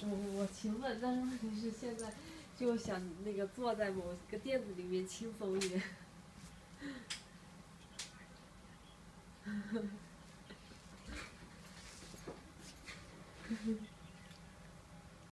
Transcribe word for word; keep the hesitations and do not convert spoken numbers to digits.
我我勤奋，但是问题是现在就想那个坐在某个垫子里面轻松一点。